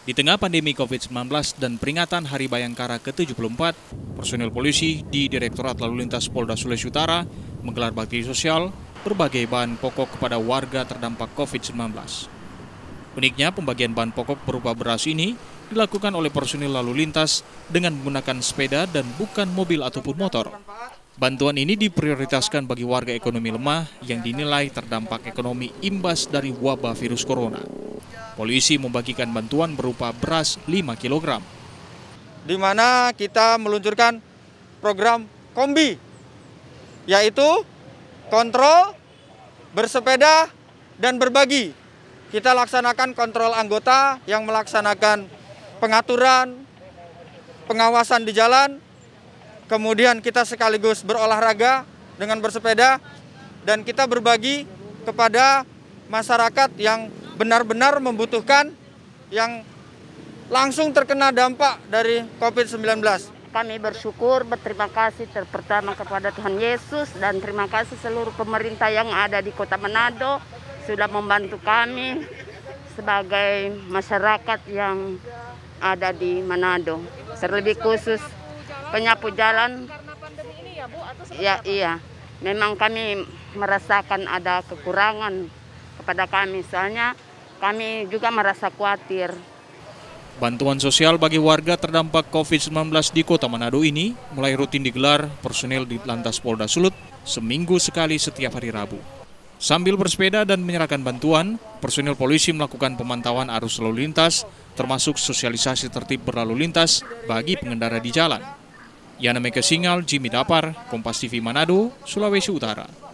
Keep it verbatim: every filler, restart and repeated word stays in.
Di tengah pandemi covid sembilan belas dan peringatan Hari Bayangkara ke tujuh puluh empat, personil polisi di Direktorat Lalu Lintas Polda Sulawesi Utara menggelar bakti sosial berbagai bahan pokok kepada warga terdampak covid sembilan belas. Uniknya, pembagian bahan pokok berupa beras ini dilakukan oleh personil lalu lintas dengan menggunakan sepeda dan bukan mobil ataupun motor. Bantuan ini diprioritaskan bagi warga ekonomi lemah yang dinilai terdampak ekonomi imbas dari wabah virus corona. Polisi membagikan bantuan berupa beras lima kilogram. Di mana kita meluncurkan program kombi, yaitu kontrol, bersepeda, dan berbagi. Kita laksanakan kontrol anggota yang melaksanakan pengaturan, pengawasan di jalan, kemudian kita sekaligus berolahraga dengan bersepeda, dan kita berbagi kepada masyarakat yang benar-benar membutuhkan, yang langsung terkena dampak dari covid sembilan belas. Kami bersyukur, berterima kasih pertama kepada Tuhan Yesus dan terima kasih seluruh pemerintah yang ada di Kota Manado sudah membantu kami sebagai masyarakat yang ada di Manado. Terlebih khusus penyapu jalan. Karena pandemi ini ya Bu? Atau ya iya, memang kami merasakan ada kekurangan kepada kami, soalnya kami juga merasa khawatir. Bantuan sosial bagi warga terdampak covid sembilan belas di Kota Manado ini mulai rutin digelar personel di Lantas Polda Sulut seminggu sekali setiap hari Rabu. Sambil bersepeda dan menyerahkan bantuan, personel polisi melakukan pemantauan arus lalu lintas, termasuk sosialisasi tertib berlalu lintas bagi pengendara di jalan. Yana Mega Singal, Jimmy Dapar, Kompas T V Manado, Sulawesi Utara.